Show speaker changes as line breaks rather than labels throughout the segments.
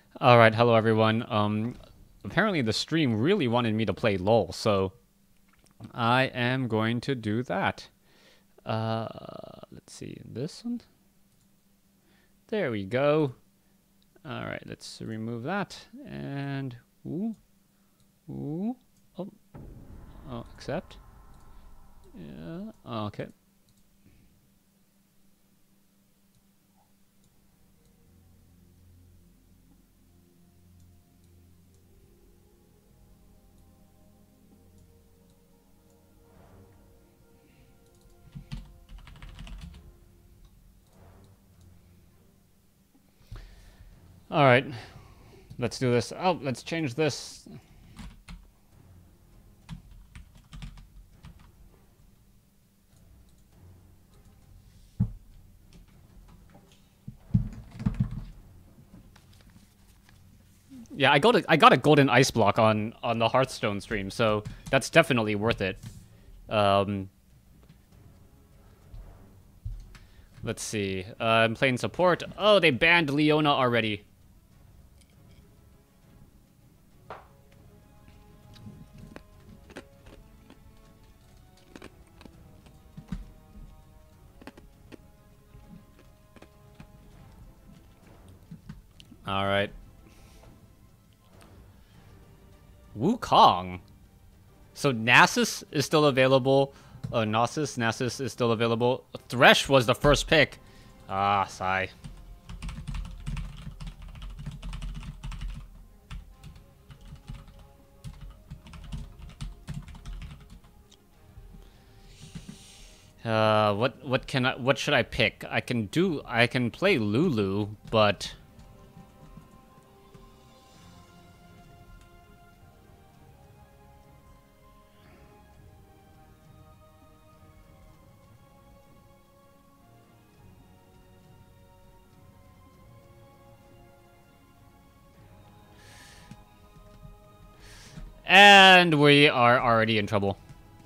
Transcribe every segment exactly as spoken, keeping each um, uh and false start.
All right, hello everyone. Um, apparently the stream really wanted me to play LOL, so I am going to do that. Uh, let's see, this one. There we go. All right, let's remove that and ooh, ooh, oh, oh, accept. Yeah, okay. All right, let's do this. Oh, let's change this. Yeah, I got a, I got a golden ice block on on the Hearthstone stream, so that's definitely worth it. Um, let's see. Uh, I'm playing support. Oh, they banned Leona already. All right. Wukong. So Nasus is still available. Uh, Nasus, Nasus is still available. Thresh was the first pick. Ah, sigh. Uh, what what can I what should I pick? I can do I can play Lulu, but and we are already in trouble.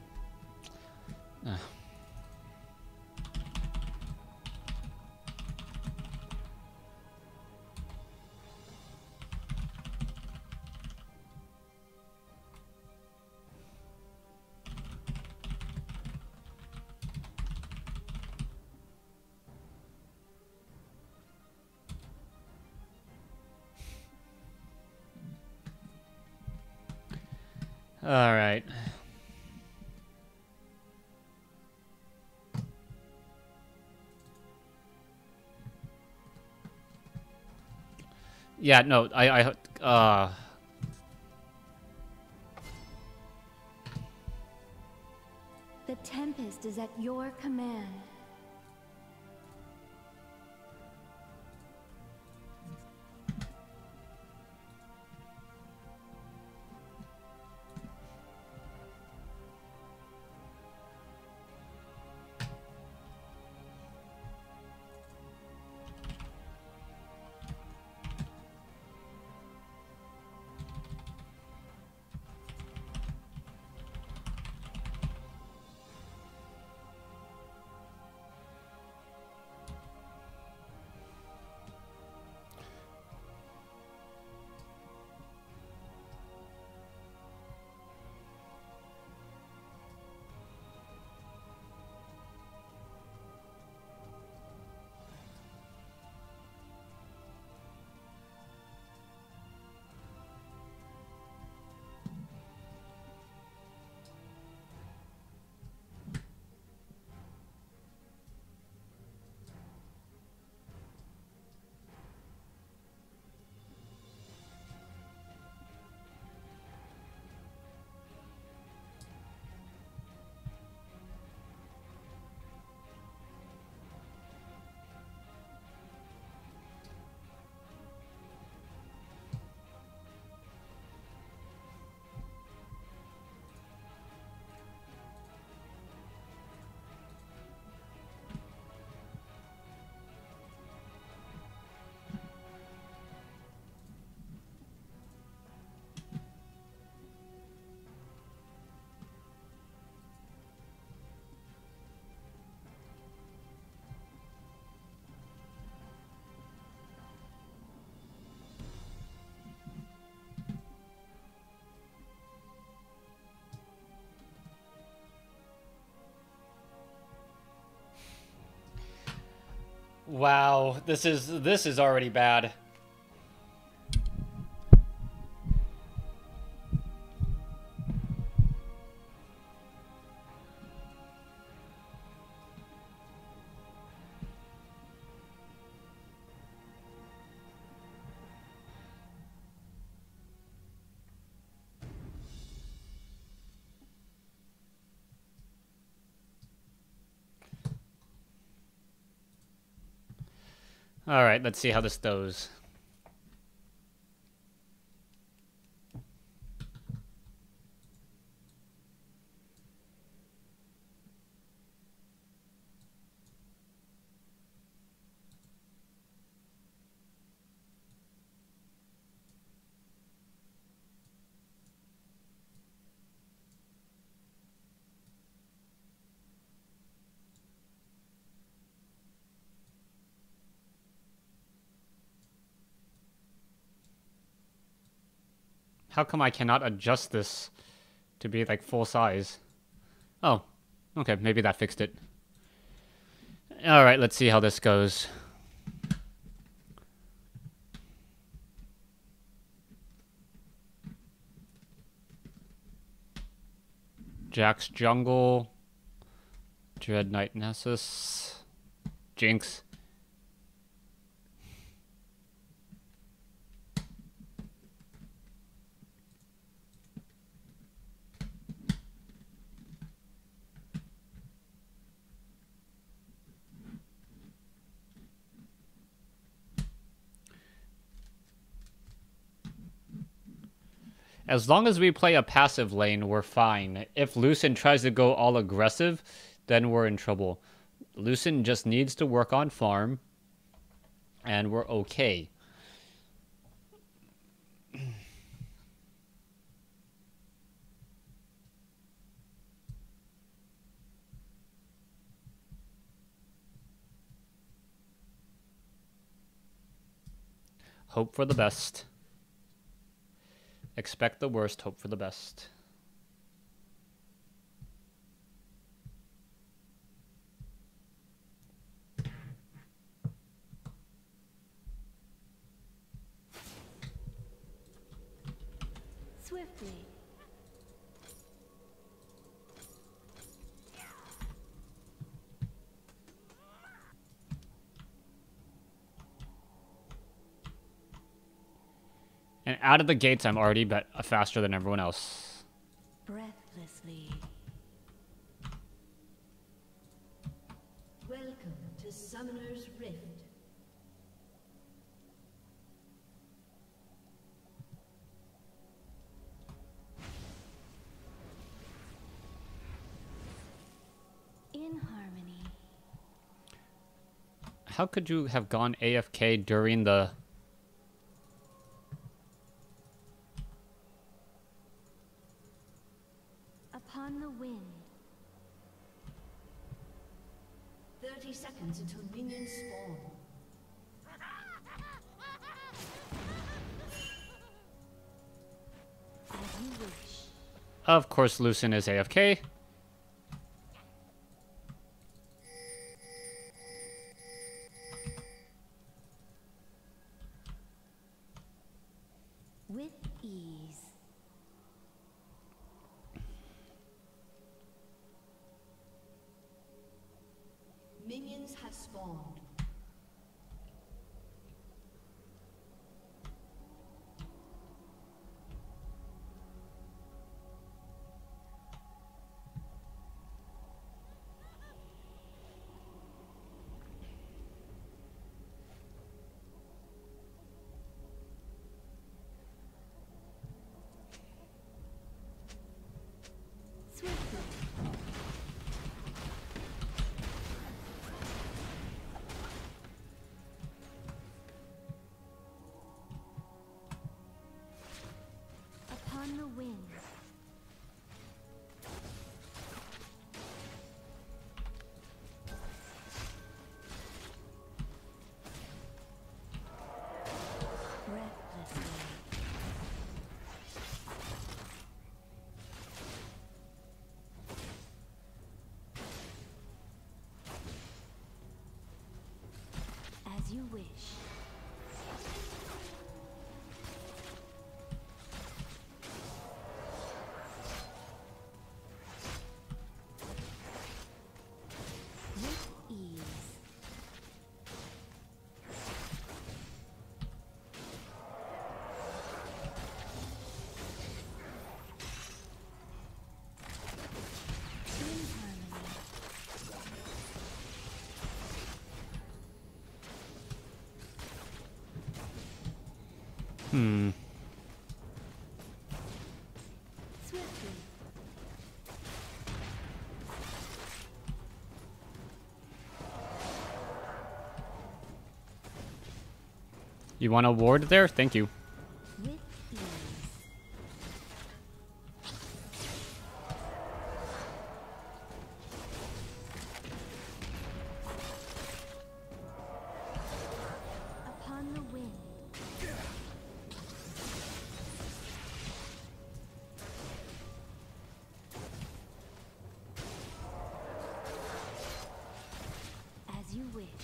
All right. Yeah, no, I I uh
The Tempest is at your command.
Wow, this is this is already bad. All right, let's see how this goes. How come I cannot adjust this to be like full size? Oh, okay, maybe that fixed it. All right, let's see how this goes. Jack's Jungle, Dread Knight Nessus, Jinx. As long as we play a passive lane, we're fine. If Lucen tries to go all aggressive, then we're in trouble. Lucen just needs to work on farm, and we're okay. Hope for the best. Expect the worst, hope for the best.
Swiftly.
And out of the gates, I'm already bet faster than everyone else.
Breathlessly.
Welcome to Summoner's Rift.
In harmony.
How could you have gone A F K during the...
Upon the wind.
thirty seconds until minions spawn.
As you wish.
Of course, Lucen is A F K.
With ease.
Minions have spawned.
Hmm.
Swiftly.
You want a ward there? Thank you.
With ease. Upon the wind. As you wish.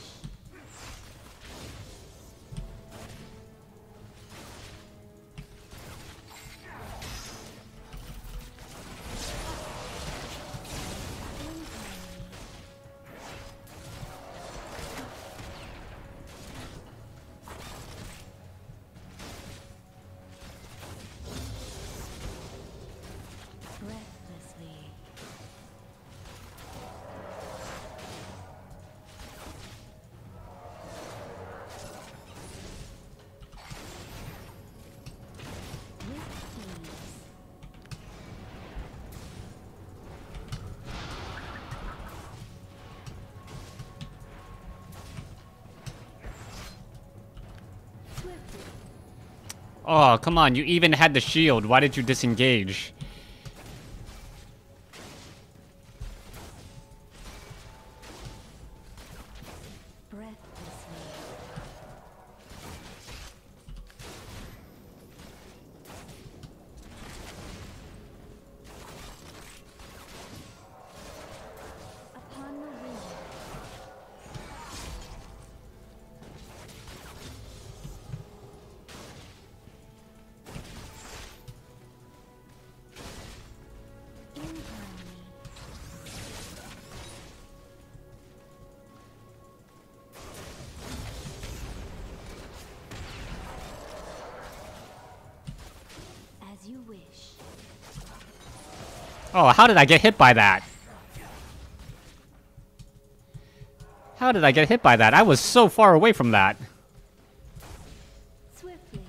Breathlessly. With ease. Swiftly.
Oh, come on. You even had the shield. Why did you disengage?
Breathlessly. Upon the wind. In harmony. As you wish.
Oh, how did I get hit by that? How did I get hit by that? I was so far away from that.
Swiftly.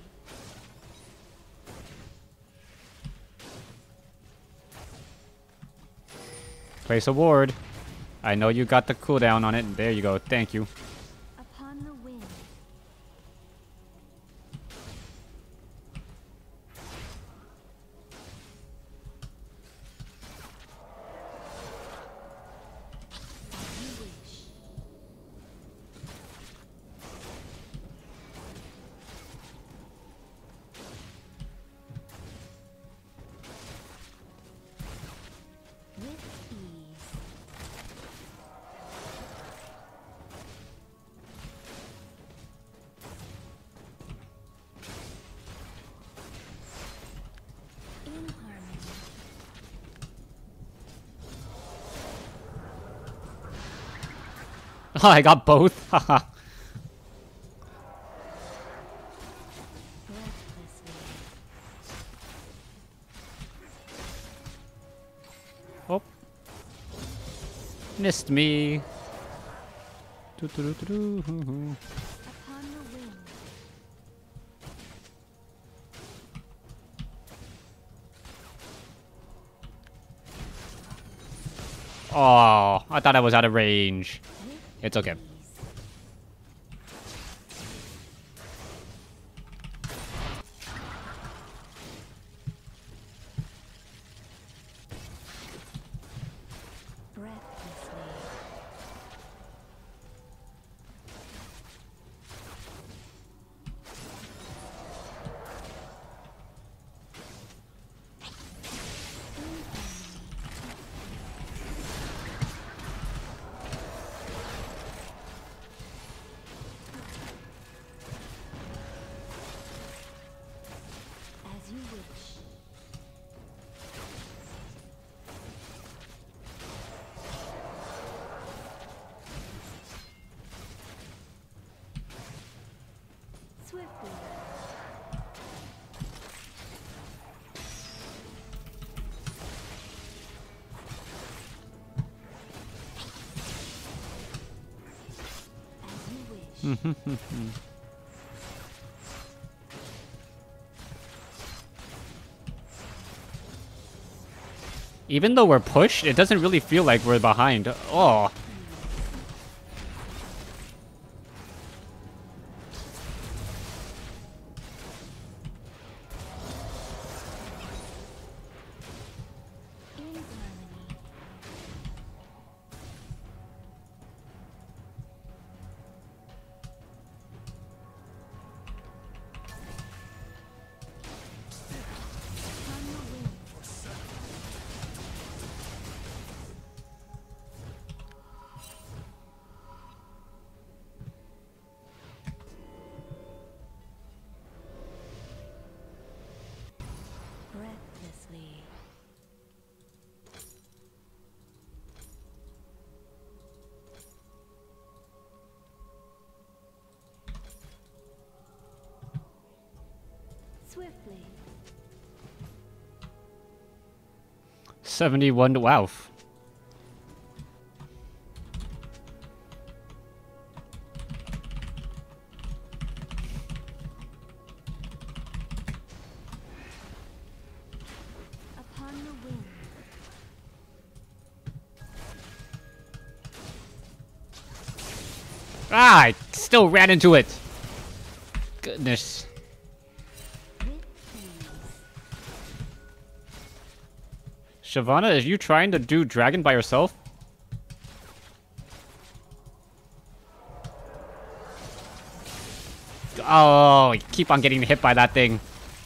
Place a ward. I know you got the cooldown on it. There you go. Thank you.
Upon the wind. As you wish. With ease. In harmony.
Oh, I got both. Haha.
Breathlessly.
Oh. Missed me. Doo-doo-doo-doo-doo-doo.
Upon the wind.
Oh, I thought I was out of range.
With
It's okay.
ease. Breathlessly. In harmony. As you wish. Swiftly. As you wish.
Even though we're pushed, it doesn't really feel like we're behind. Oh.
Breathlessly. Swiftly.
seventy-one to wow.
Upon the wind.
Ah, I still ran into it. Goodness.
With ease.
Shyvana, are you trying to do dragon by yourself? Oh, you keep on getting hit by that thing.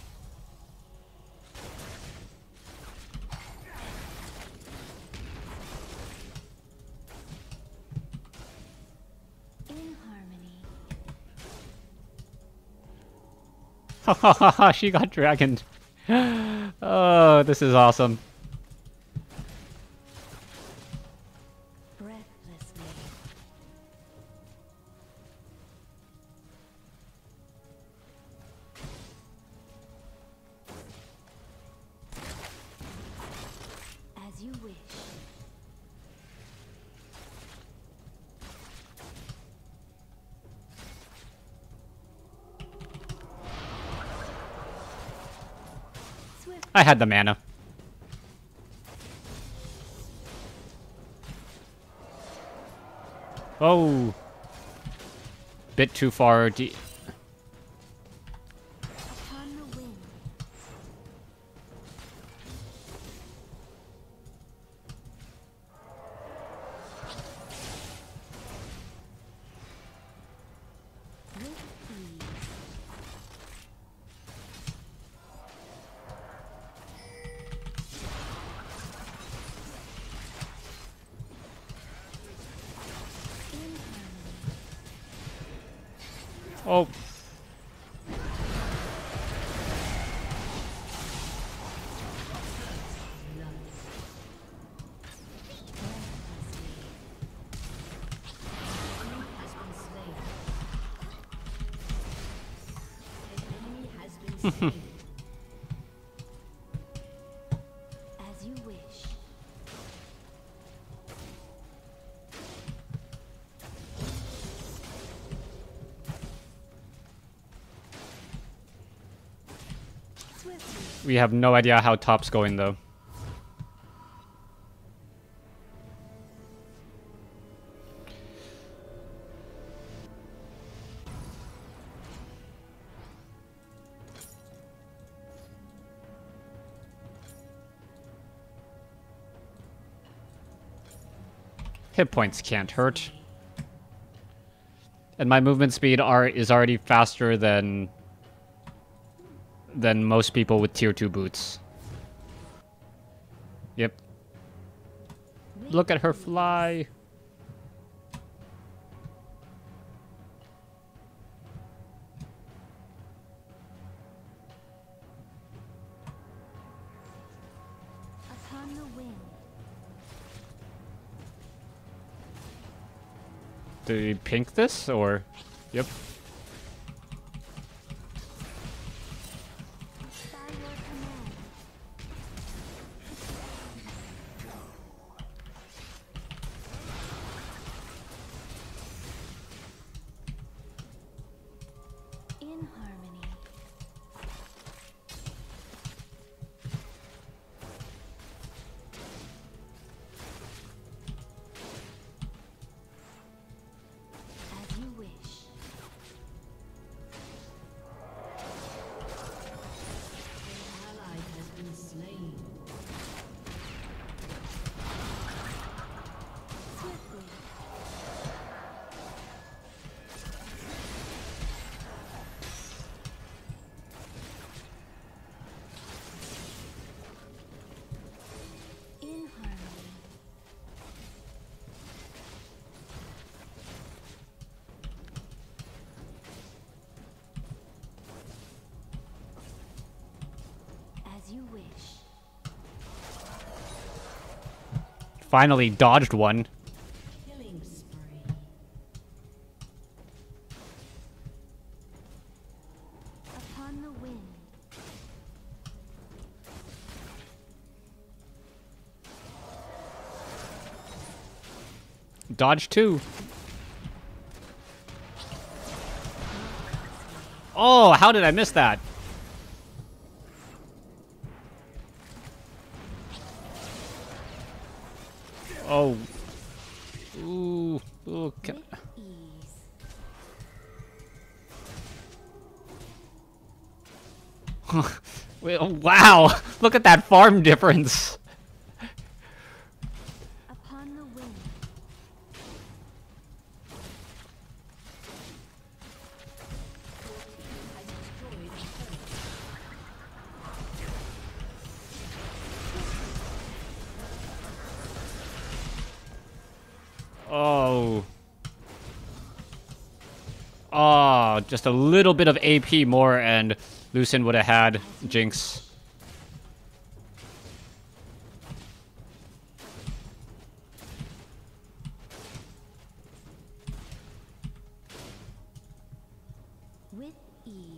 In harmony.
Ha ha ha ha, she got dragoned. Oh, this is awesome.
Breathlessly. As you wish. Swift.
I had the mana. Oh. Bit too far. De
Upon the wind. With ease. In harmony.
oh.
Has been slain. An enemy has been slain.
As you wish. Swiftly.
We have no idea how top's going though. Hit points can't hurt. And my movement speed are is already faster than than most people with tier two boots. Yep. Look at her fly.
Upon the wind.
Do we pink this or? Yep.
By your command. In harmony.
Finally dodged one.
Killing spree.
Upon the wind.
Dodge two. Oh, how did I miss that? Oh. Ooh. Ooh. ca-
With ease.
Wait, oh, wow. Look at that farm difference.
Upon the wind.
Has destroyed a turret.
Oh. Oh, just a little bit of A P more and Lucian would have had Jinx.
With ease.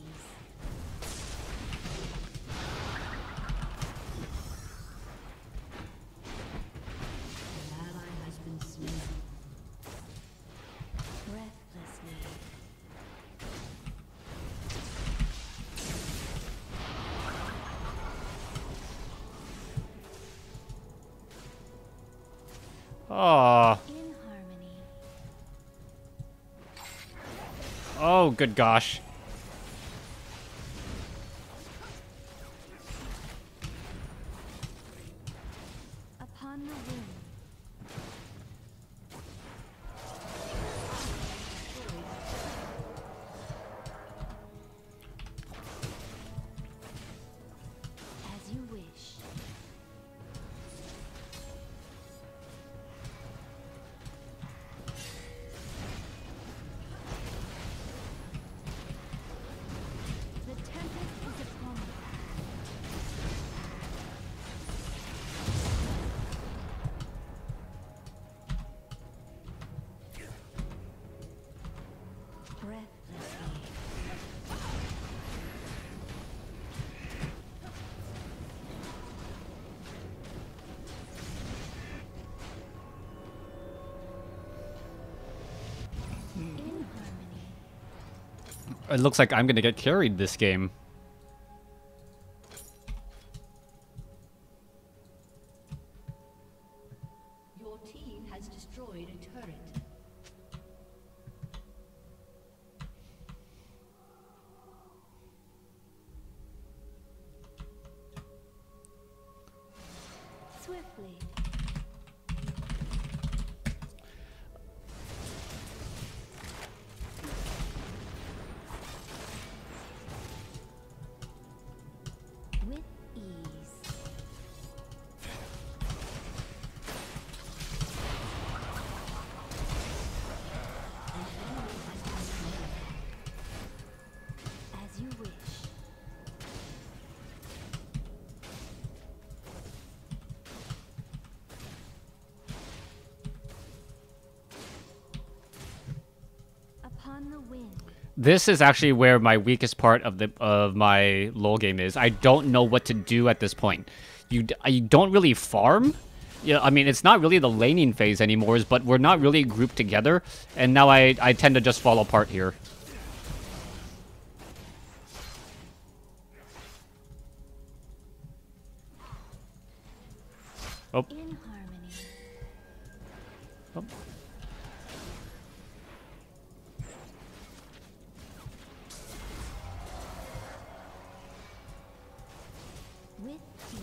An ally has been slain.
Breathlessly.
Oh.
In harmony.
Oh, good gosh.
Upon the wind. As you wish. The tempest is upon us. Breathlessly. In harmony.
It looks like I'm gonna get carried this game.
Your team has destroyed a turret.
Swiftly. With ease. As you wish. Upon the wind.
This is actually where my weakest part of the of my LoL game is. I don't know what to do at this point. You d- you don't really farm. Yeah, I mean it's not really the laning phase anymore, but we're not really grouped together, and now I I tend to just fall apart here. Oh.
In harmony.
Oh.
With ease.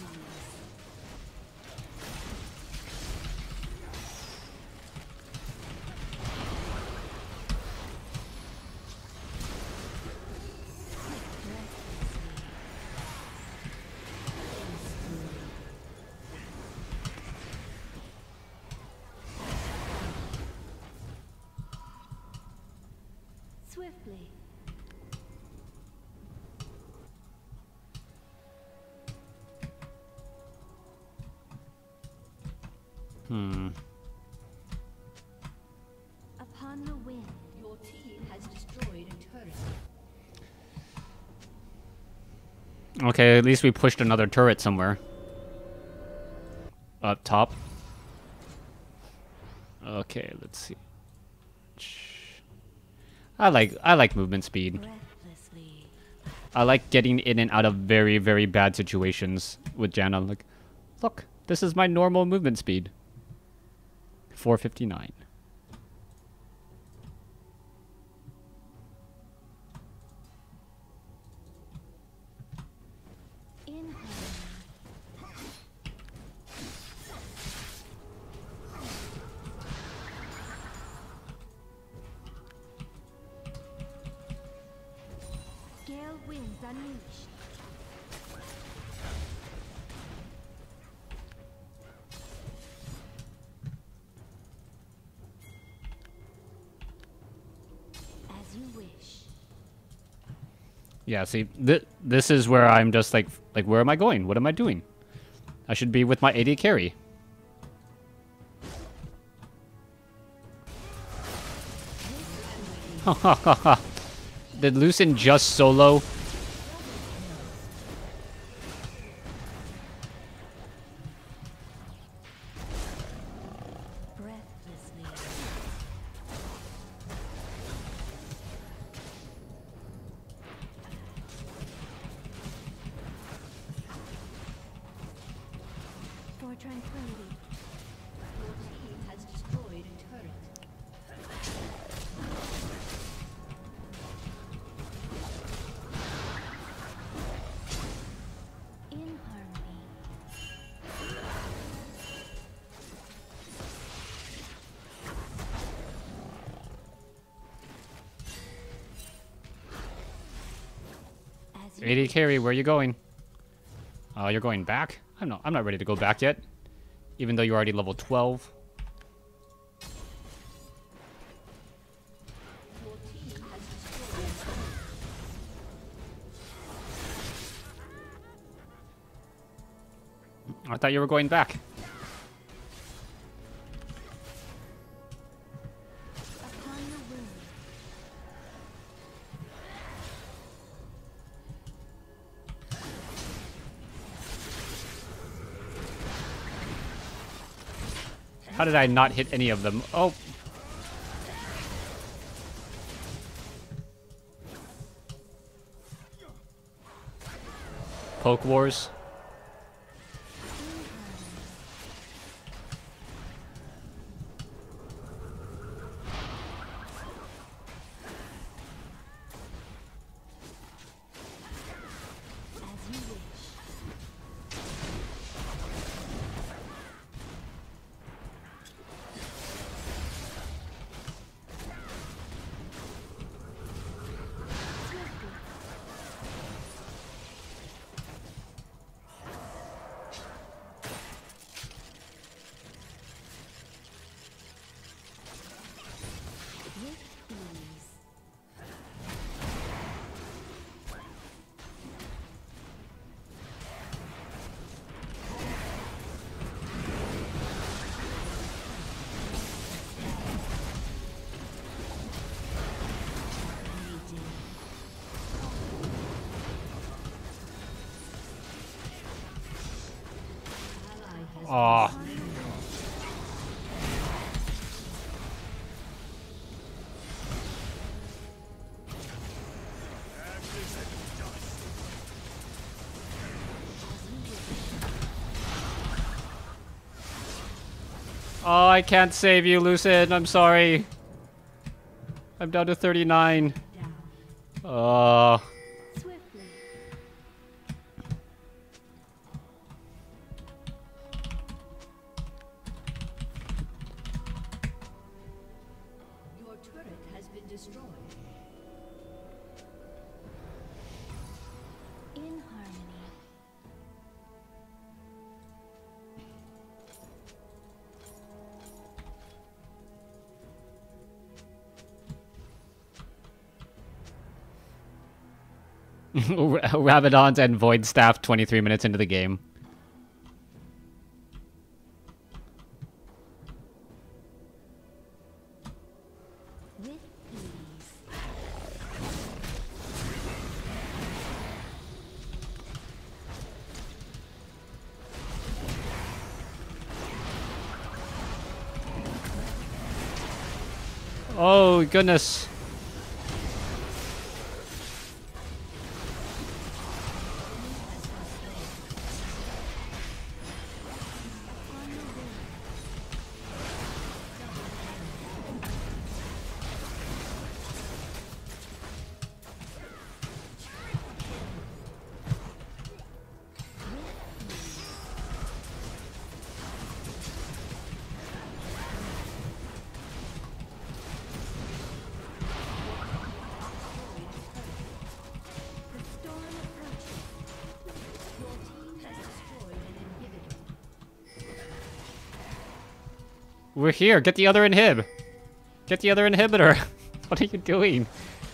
Swiftly.
Hmm.
Upon the wind.
Your team has destroyed a turret.
Okay, at least we pushed another turret somewhere. Up top. Okay, let's see. I like I like movement speed.
Breathlessly.
I like getting in and out of very, very bad situations with Janna. Like, look, this is my normal movement speed. four fifty-nine.
In harmony. Gale winds unleashed. As you wish.
Yeah, see, th this is where I'm just like, like, where am I going? What am I doing? I should be with my A D carry. Did Lucen just solo?
Breathlessly. For tranquility.
Your team has destroyed a turret.
In harmony. As you
A D carry, where are you going? Oh, you're going back? I'm not. I'm not ready to go back yet. Even though you're already level twelve.
Your team has destroyed a turret.
I thought you were going back.
upon the wind.
How did I not hit any of them? Oh. Poke Wars.
As you wish. Swiftly. With ease.
Ally has
Aw. Oh, I can't save you, Lucid. I'm sorry. I'm down to thirty-nine.
down.
Uh,
Swiftly.
Your turret has been destroyed.
In harmony.
Rabadons and Void Staff twenty-three minutes into the game. Oh, goodness.
The storm approaches.
Your team has destroyed an inhibitor.
We're here. Get the other inhib. Get the other inhibitor. What are you doing?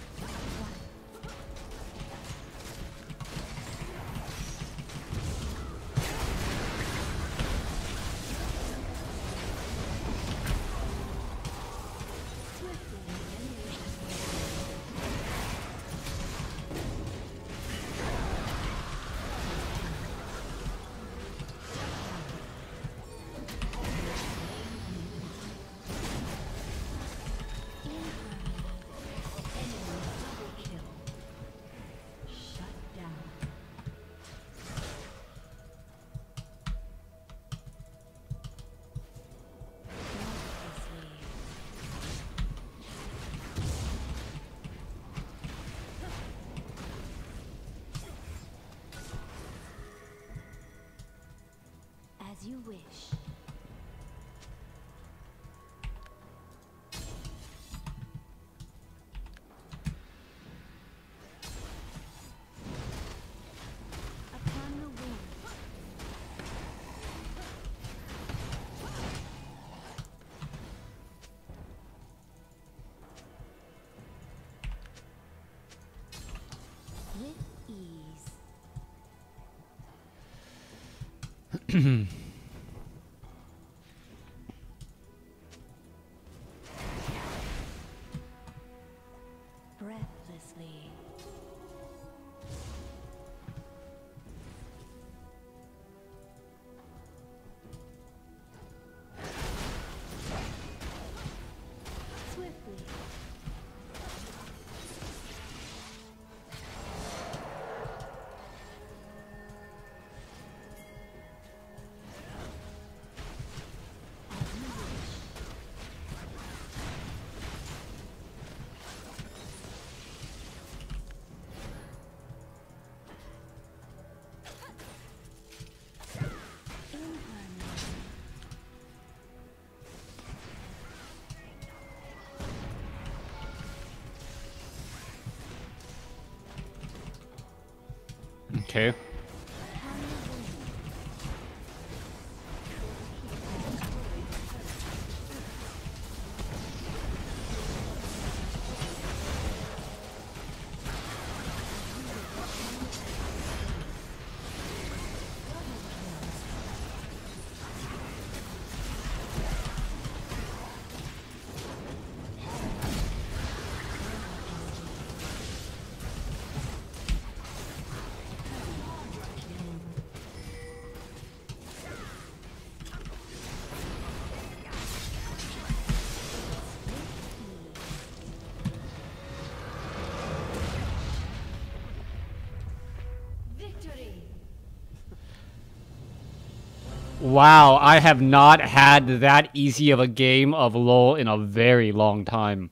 Shut down.
As you wish. Upon the wind. With ease. Breathlessly. Swiftly. As you wish. In harmony.
Okay.
Upon the wind.
Victory!
Wow, I have not had that easy of a game of LoL in a very long time.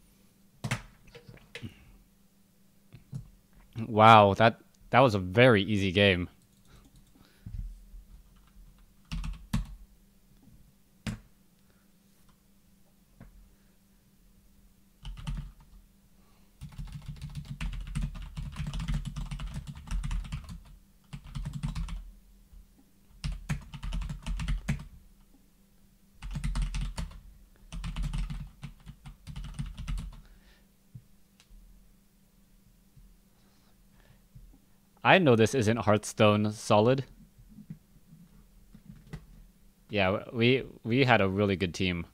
Wow, that that was a very easy game. I know this isn't Hearthstone solid. Yeah, we we had a really good team.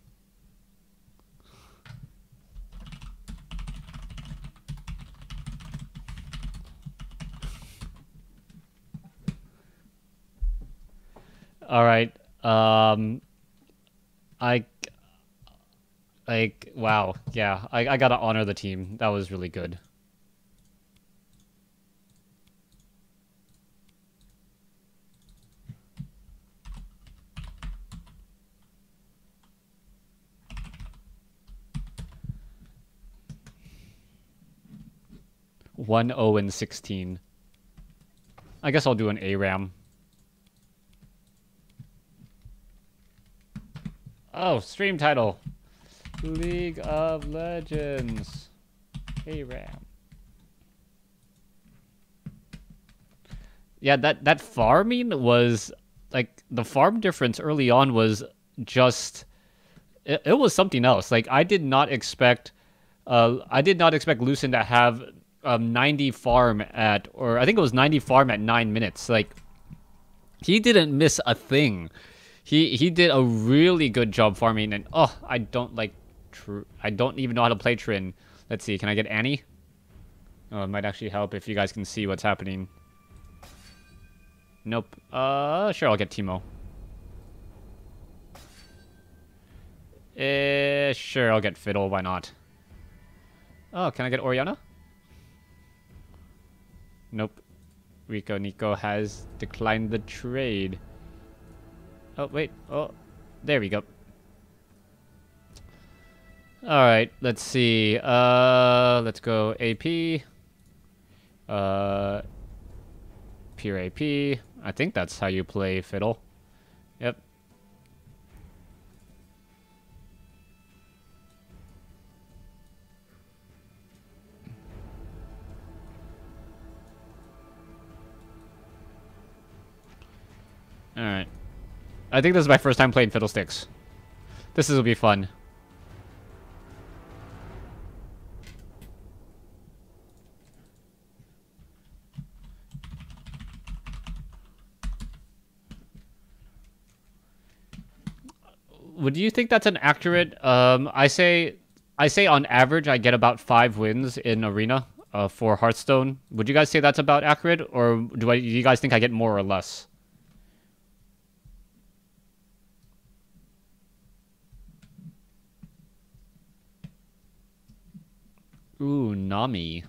All right. Um I Like, wow. Yeah, I, I gotta honor the team. That was really good. one oh and sixteen. I guess I'll do an A RAM. Oh, stream title. League of Legends. A RAM. Yeah, that, that farming was... Like, the farm difference early on was just... It, it was something else. Like, I did not expect... Uh, I did not expect Lucen to have um, ninety farm at... Or I think it was ninety farm at nine minutes. Like, he didn't miss a thing. He he did a really good job farming, and oh, I don't like, tr I don't even know how to play Trin. Let's see, can I get Annie? Oh, it might actually help if you guys can see what's happening. Nope. Uh, sure, I'll get Teemo. Eh, sure, I'll get Fiddle. Why not? Oh, can I get Orianna? Nope. Rico Nico has declined the trade. Oh, wait. Oh, there we go. Alright, let's see. Uh, let's go A P. Uh, pure A P. I think that's how you play Fiddle. Yep. Alright. I think this is my first time playing Fiddlesticks. This will be fun. Would you think that's an accurate? Um, I say, I say on average, I get about five wins in Arena uh, for Hearthstone. Would you guys say that's about accurate, or do, I, do you guys think I get more or less? Ooh, Nami.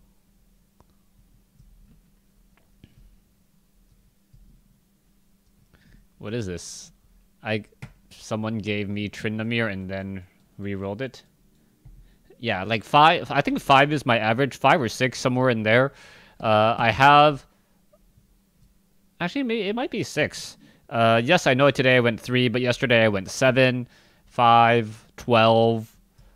What is this? I someone gave me Tryndamere and then re-rolled it. Yeah, like five. I think five is my average. Five or six, somewhere in there. Uh, I have. Actually, it might be six. Uh, yes, I know today I went three, but yesterday I went seven, five, twelve.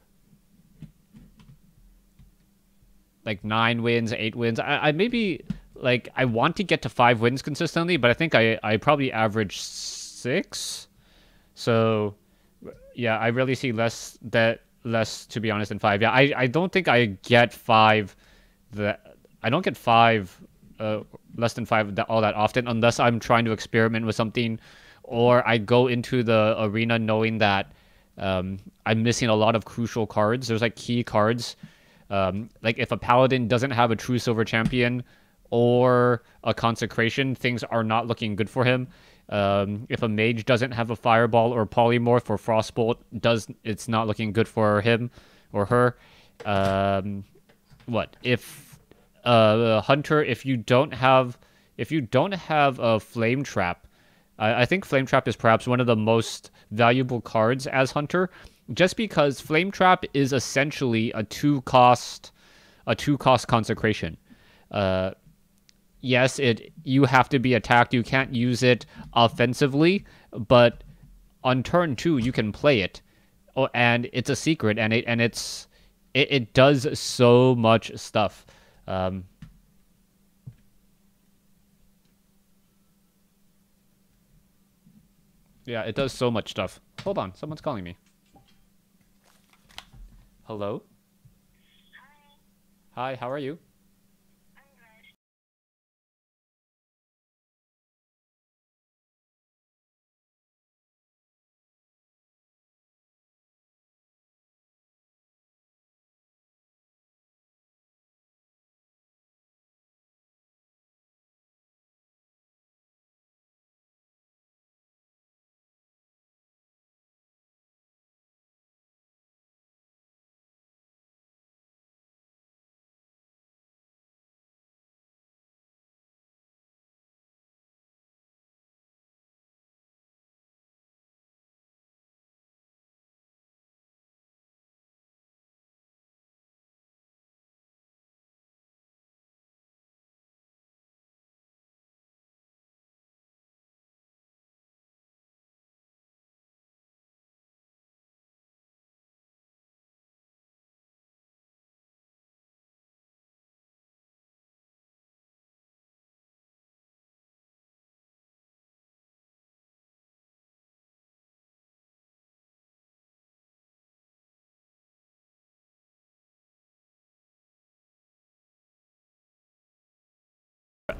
Like nine wins, eight wins. I, I maybe like I want to get to five wins consistently, but I think I I probably average six. So yeah, I really see less that less to be honest than five. Yeah, I I don't think I get five. The I don't get five. Uh, less than five that, all that often, unless I'm trying to experiment with something, or I go into the arena knowing that um, I'm missing a lot of crucial cards. There's like key cards. Um, like if a paladin doesn't have a true silver champion or a consecration, things are not looking good for him. Um, if a mage doesn't have a fireball or polymorph or frostbolt, does it's not looking good for him or her. Um, what if uh, hunter? If you don't have if you don't have a flame trap, I, I think flame trap is perhaps one of the most valuable cards as hunter. Just because Flame Trap is essentially a two cost, a two cost consecration. Uh, yes, it you have to be attacked. You can't use it offensively, but on turn two you can play it. Oh, and it's a secret, and it and it's it, it does so much stuff. Um, yeah, it does so much stuff. Hold on, someone's calling me. Hello? Hi. Hi, how are you?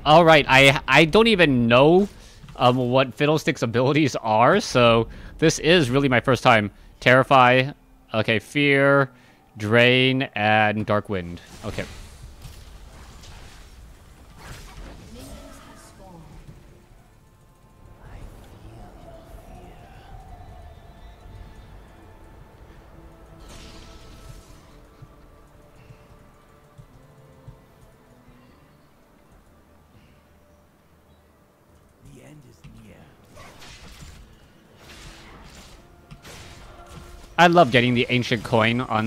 All right, I I don't even know um what Fiddlestick's abilities are, so this is really my first time. Terrify, okay, Fear, Drain, and Dark Wind. Okay.
Minions have spawned.
The end is near.
I love getting the ancient coin on.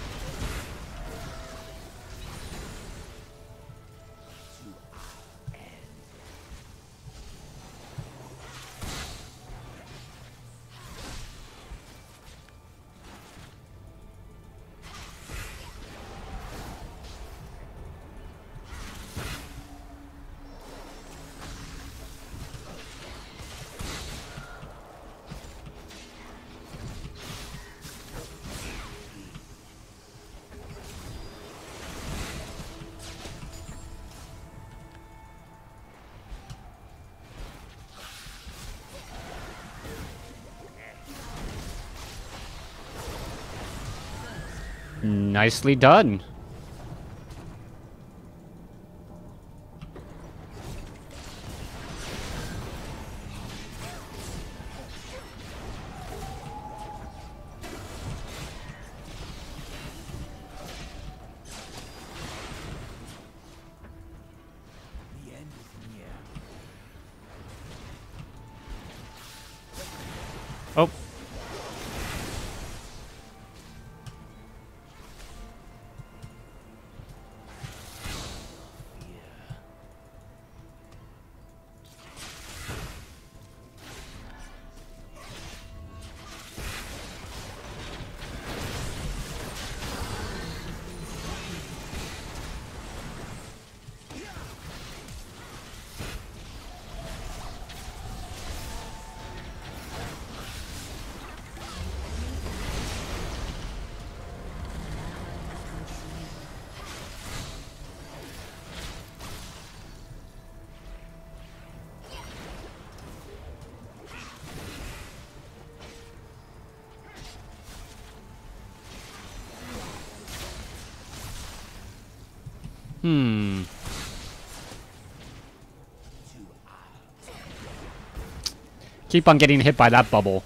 Nicely done.
The end is near.
Oh. Hmm. Keep on getting hit by that bubble.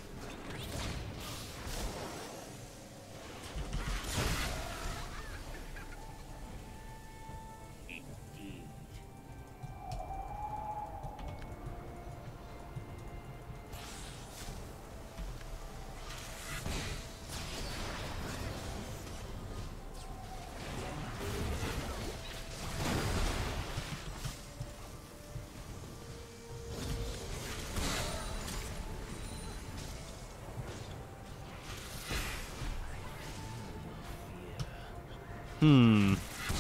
Hmm.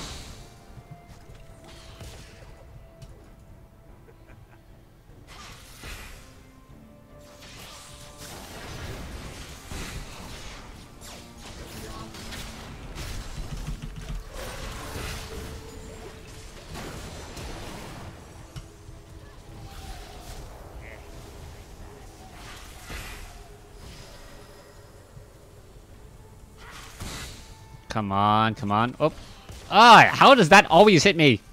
Come on, come on. Oh. Ah, how does that always hit me?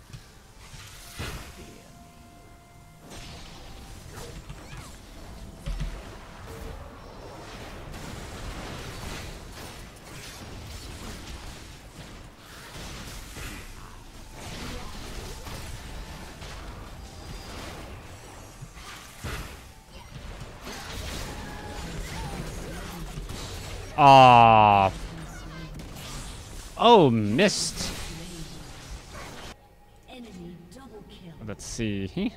Ah. Oh, missed.
Enemy double kill.
Let's see.
Ace.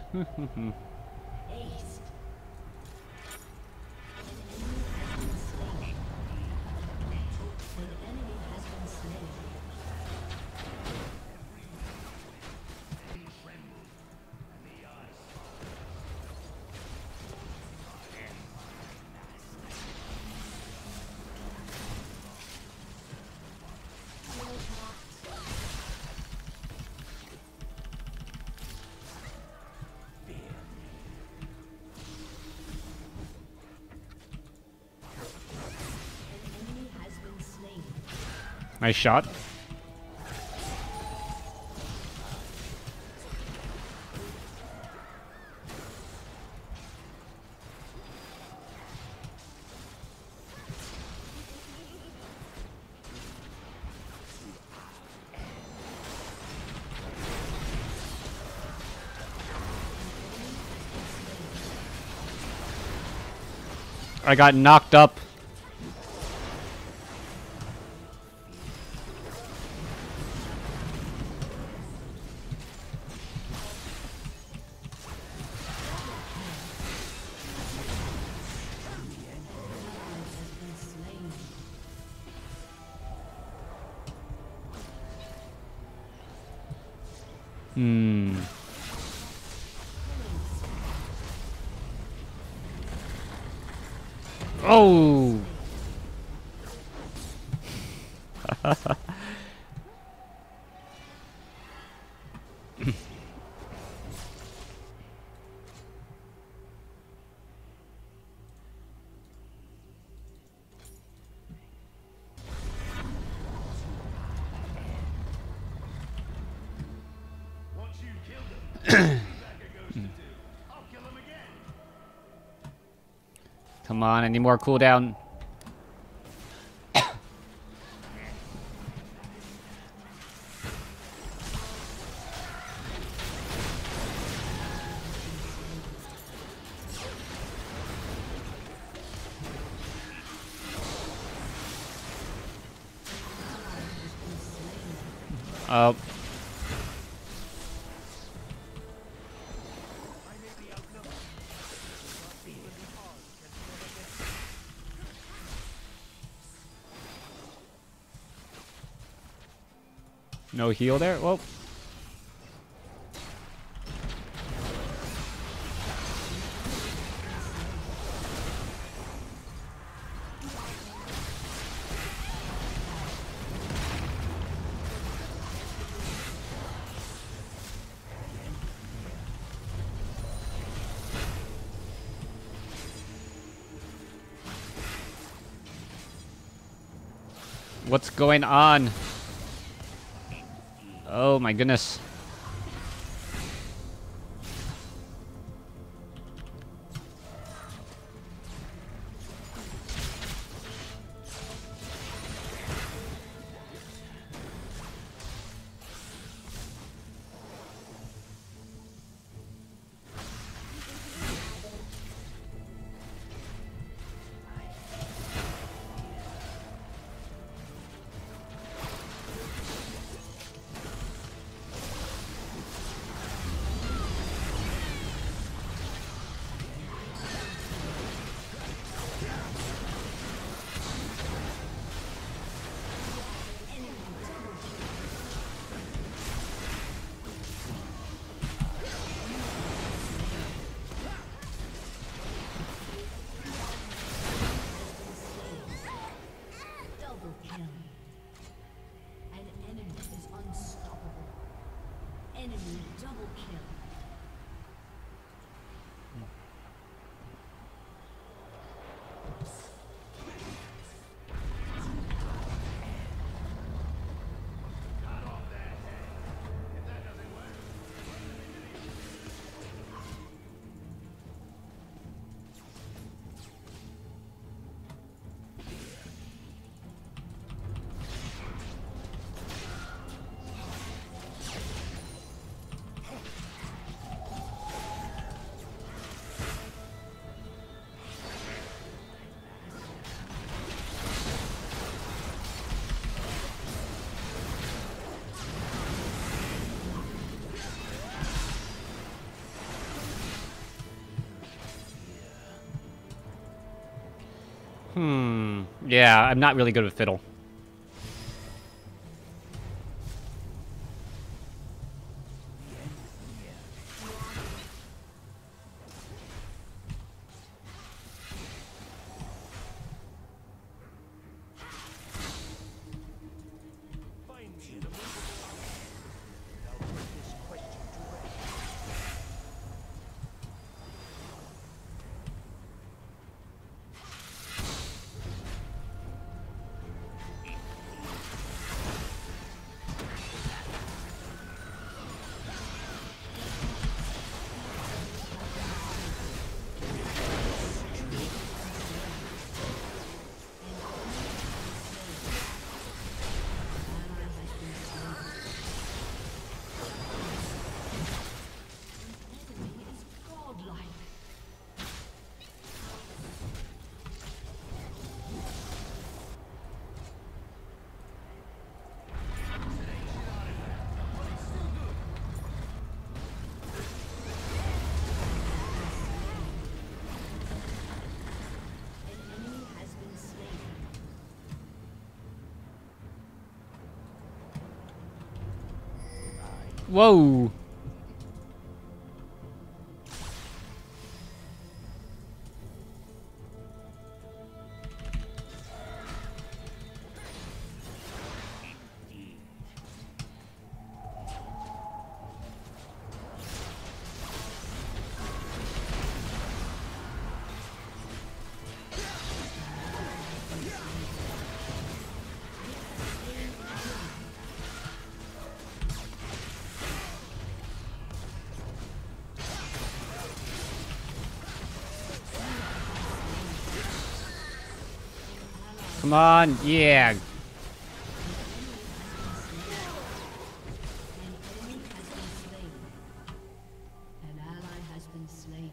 An enemy has been slain.
Nice shot. I got knocked up. Hmm. Oh. Come on, I need more cooldown. Oh. No heal there? Well. What's going on? Oh my goodness.
Double kill. An enemy is unstoppable. Enemy double kill.
Hmm. Yeah, I'm not really good with Fiddle. Whoa. Come on, yeah.
An ally has been slain.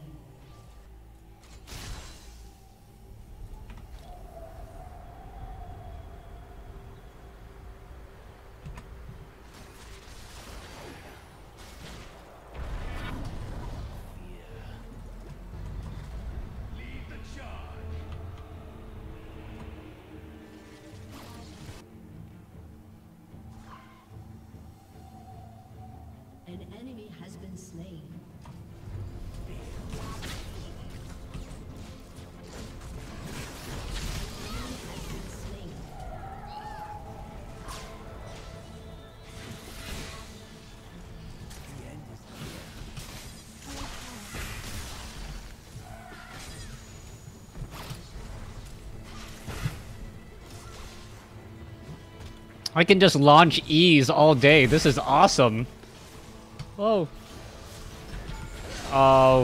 An enemy has been slain.
I can just launch E's all day. This is awesome. Whoa. Oh.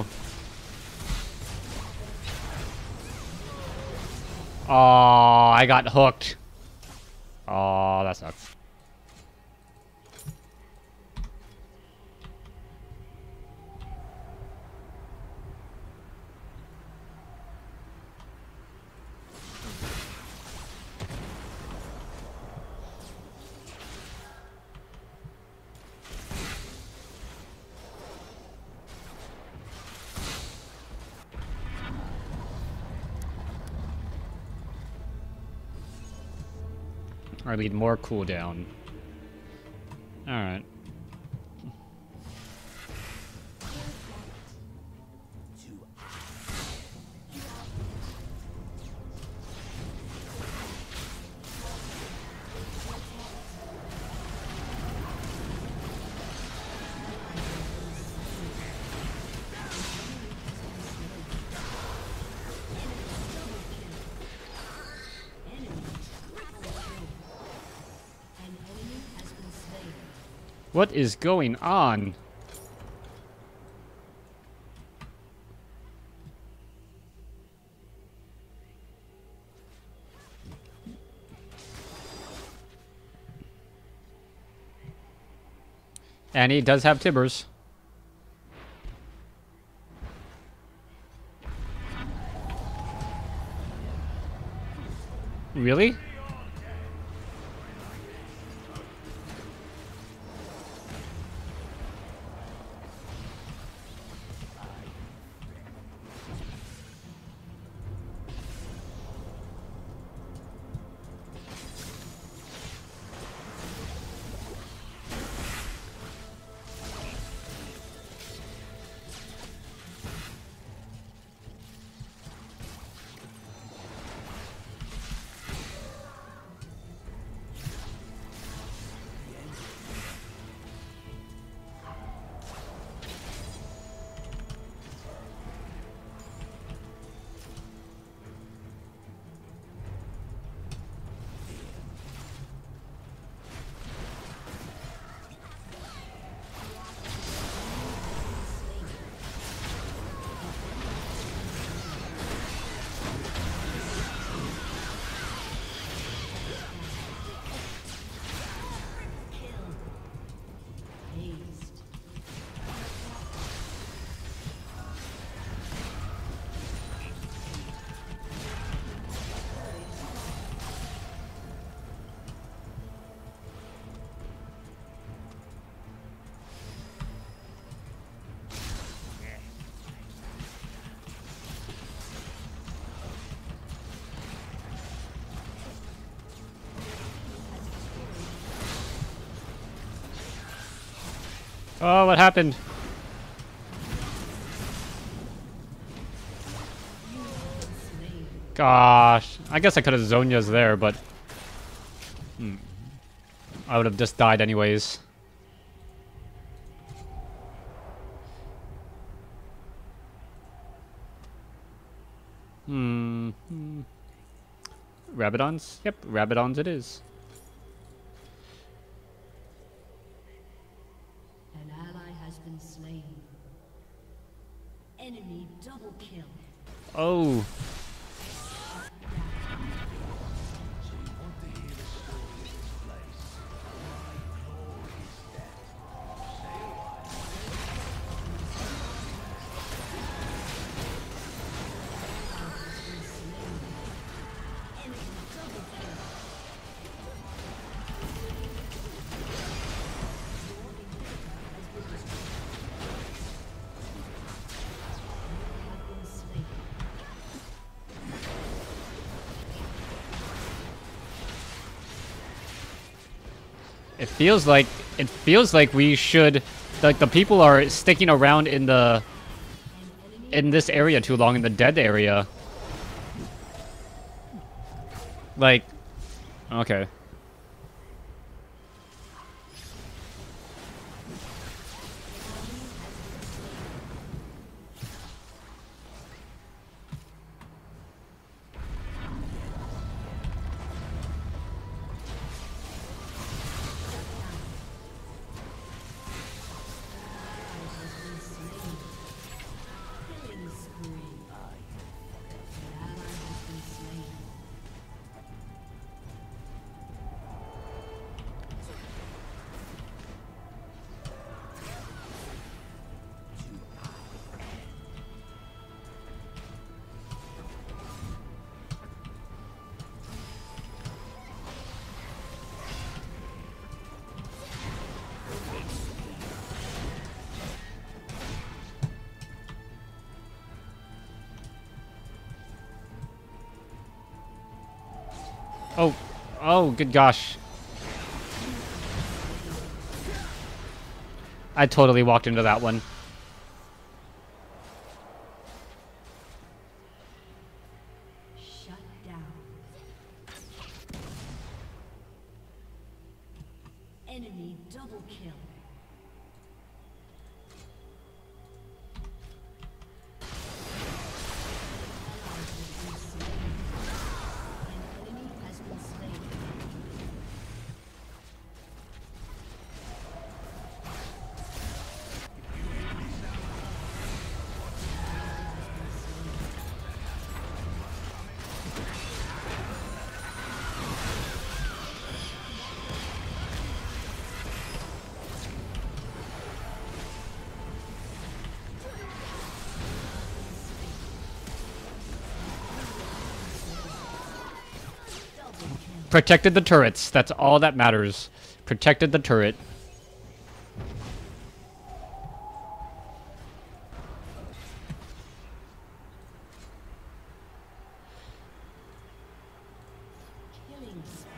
Oh, I got hooked. Oh, that sucks. I need more cooldown. Alright. What is going on? And he does have Tibbers. Really? Oh, what happened? Gosh, I guess I could have Zhonya's there, but hmm. I would have just died anyways. Hmm. hmm. Rabadons? Yep, Rabadons it is.
An ally has been slain. Enemy double kill.
Oh. It feels like it feels like we should, like the people are sticking around in the in this area too long, in the dead area. Like, okay. Oh, oh, good gosh. I totally walked into that one.
Shut down. Enemy double kill.
Protected the turrets. That's all that matters. Protected the turret.
Killing spree.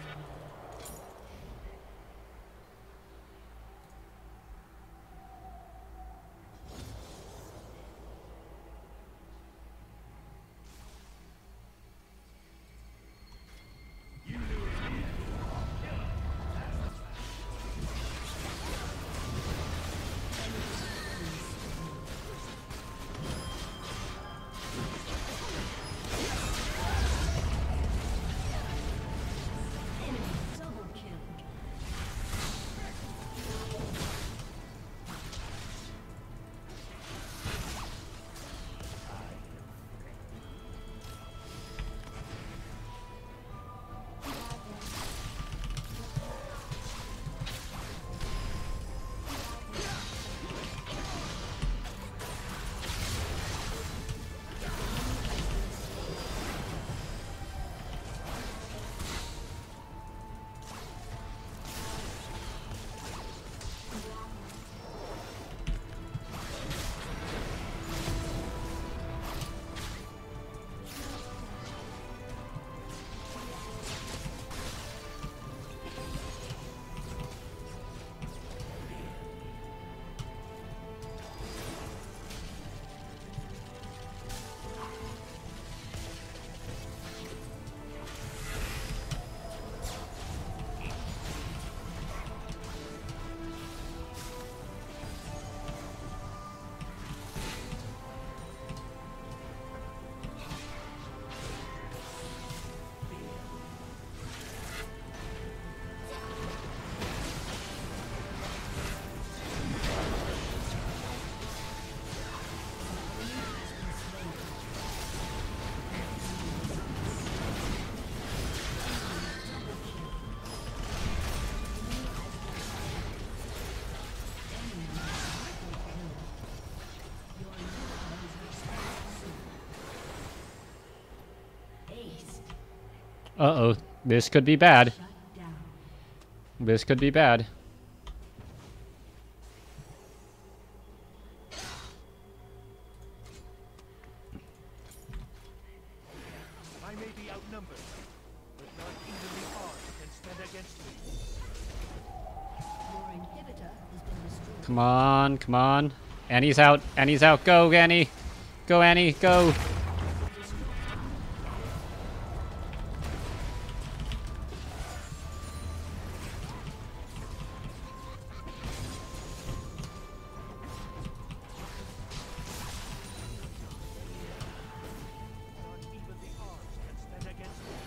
Uh-oh. This could be bad. This could be bad.
I may be outnumbered, but not even the odds can stand against me.
Your inhibitor has been destroyed.
Come on, come on. Annie's out. Annie's out. Go, Annie. Go, Annie. Go.
Not even the odds can stand against me.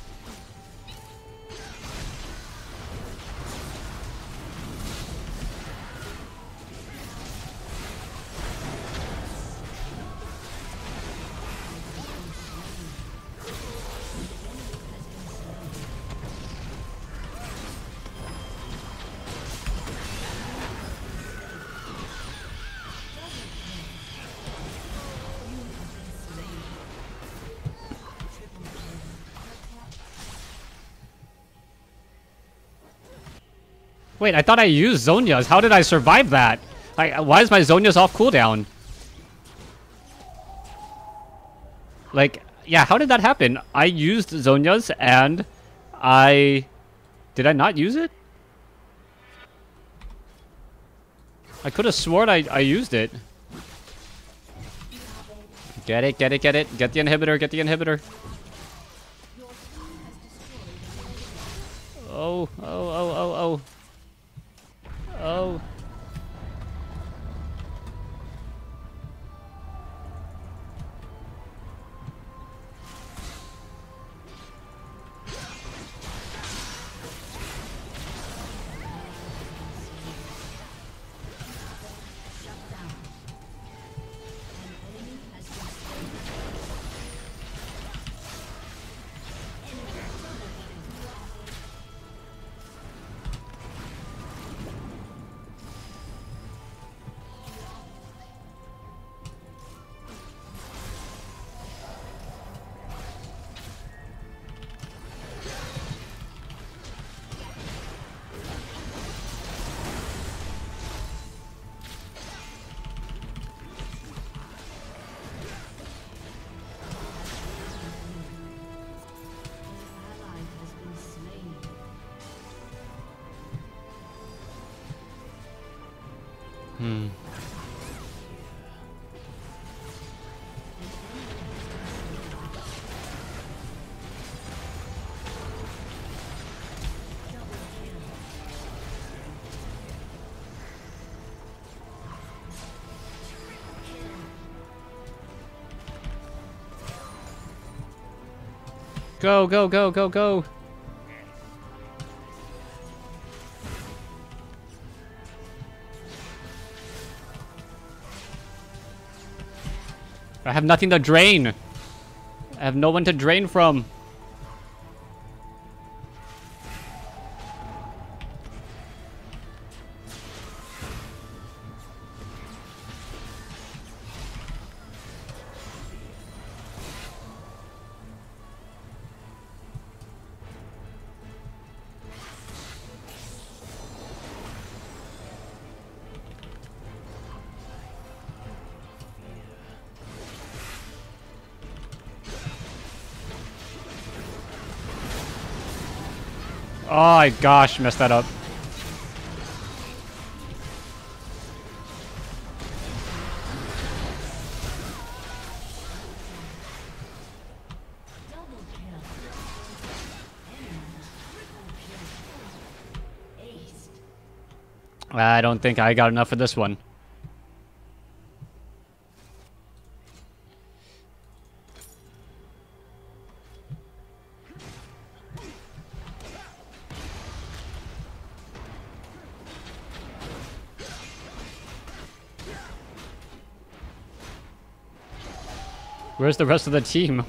Wait, I thought I used Zhonya's. How did I survive that? Like, why is my Zhonya's off cooldown? Like, yeah, how did that happen? I used Zhonya's and I... Did I not use it? I could have sworn I, I used it. Get it, get it, get it. Get the inhibitor, get the inhibitor. Oh, oh, oh, oh, oh. Oh.
Ally has been slain.
Hmm. Go, go, go, go, go. I have nothing to drain. I have no one to drain from. Oh my gosh, messed that up.
Double kill. Enemy triple kill. Aced.
I don't think I got enough for this one. Where's the rest of the team?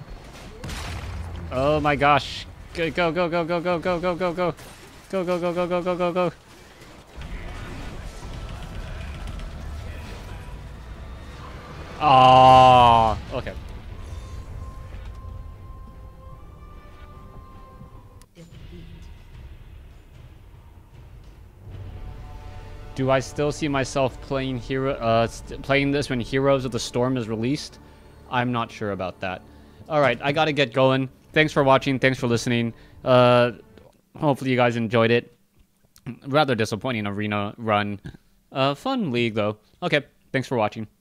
Oh my gosh. Go, go, go, go, go, go, go, go, go, go. Go, go, go, go, go, go, go, go. Oh, okay. Do I still see myself playing hero, uh, st playing this when Heroes of the Storm is released? I'm not sure about that. All right, I gotta get going. Thanks for watching. Thanks for listening. Uh, hopefully you guys enjoyed it. Rather disappointing arena run. Uh, fun league though. Okay, thanks for watching.